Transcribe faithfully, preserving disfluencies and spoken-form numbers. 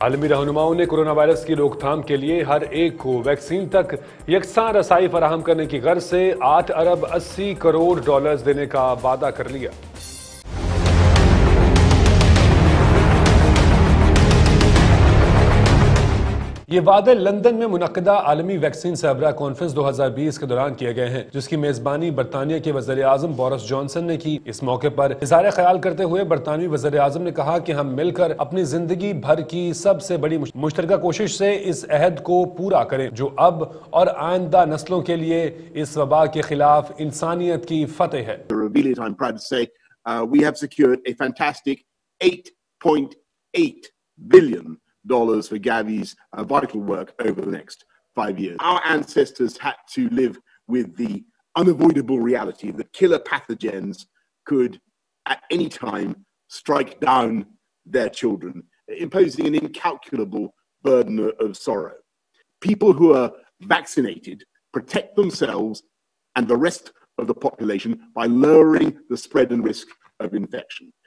आलमी रहनुमाओं ने corona virus की रोकथाम के लिए हर एक को वैक्सीन तक यकसां रसाई फराहम करने की गर्ज से आठ अरब अस्सी करोड़ डॉलर्स देने का वादा कर लिया। ये वादे लंदन में मुनक्किदा आलमी वैक्सीन सरबराह कॉन्फ्रेंस दो हज़ार बीस के दौरान किए गए हैं, जिसकी मेजबानी बरतानिया के वज़ीर आज़म बोरिस जॉनसन ने की। इस मौके पर इज़हार ख्याल करते हुए बरतानवी वज़ीर आज़म ने कहा कि हम मिलकर अपनी जिंदगी भर की सबसे बड़ी मुश्तरका कोशिश से इस अहद को पूरा करें जो अब और आइंदा नस्लों के लिए इस वबा के खिलाफ इंसानियत की फतेह है। I'm proud to say uh, we have secured a fantastic eight point eight billion dollars for Gavi's uh, vital work over the next five years. Our ancestors had to live with the unavoidable reality that killer pathogens could at any time strike down their children, imposing an incalculable burden of sorrow. People who are vaccinated protect themselves and the rest of the population by lowering the spread and risk of infection.